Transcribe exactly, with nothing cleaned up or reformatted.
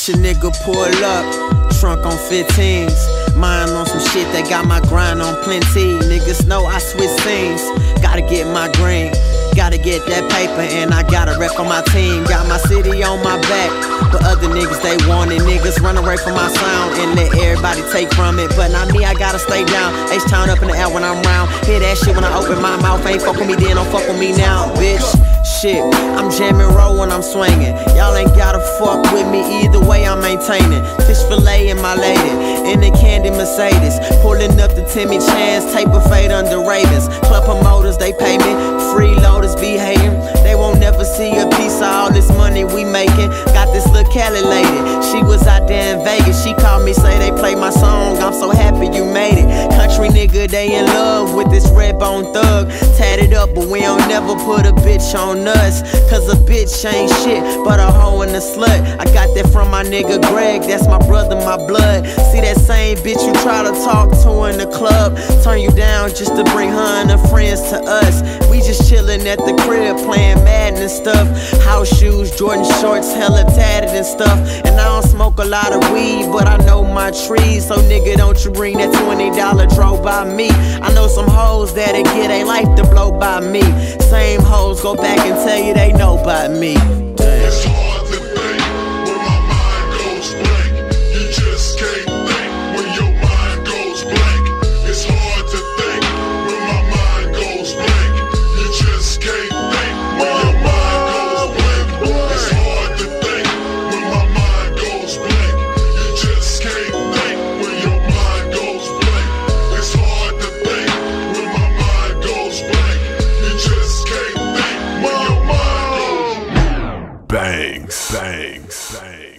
Watch a nigga pull up, trunk on fifteens. Mine on some shit that got my grind on plenty. Niggas know I switch scenes, gotta get my green. Gotta get that paper and I got a rep on my team. Got my city on my back, but other niggas they want it. Niggas run away from my sound and let everybody take from it. But not me, I gotta stay down. H-Town up in the air when I'm round. Hear that shit when I open my mouth. Ain't fuck with me then, don't fuck with me now, bitch. Shit, I'm jamming roll when I'm swinging. Y'all ain't gotta fuck with me either way, I'm maintaining. Fish fillet in my lady, in the candy Mercedes. Pulling up the Timmy Chance, tape a fade under Ravens. Club promoters, they pay me. Freeloaders be hating. They won't never see a piece of all this money we making. Got this little Cali lady, she was out there in Vegas. She called me, say they play my song. I'm so happy you made it. Country nigga, they in love with this red bone thug. Tatted up, but we don't never put a bitch on us. Cause a bitch ain't shit, but a hoe and a slut. I got that from my nigga Greg, that's my brother, my blood. See that same bitch you try to talk to in the club, turn you down just to bring her and her friends to us. We just chillin' at the crib, playing Madden and stuff. House shoes, Jordan shorts, hella tatted and stuff. And I don't smoke a lot of weed, but I know my trees. So nigga, don't you bring that twenty dollar draw by me. I know some hoes that'll get a life to blow by me. Same hoes go back and tell you they know by me. Damn. It's hard to think when my mind goes blank. You just can't think when your mind goes blank. It's hard to think when my mind goes blank. You just can't think when your mind goes blank. It's hard to think when my mind goes blank. You just can't think when your mind goes blank. It's hard to think when my mind goes blank. You just can't think when your mind goes blank. Bangs, bangs, bangs.